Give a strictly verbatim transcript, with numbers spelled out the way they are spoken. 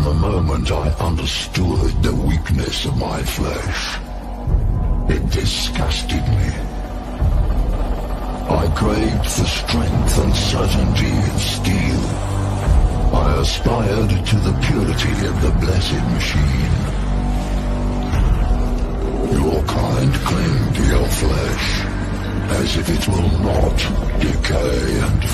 the moment I understood the weakness of my flesh. It disgusted me. I craved for strength and certainty and steel. I aspired to the purity of the blessed machine. Your kind cling to your flesh, as if it will not decay and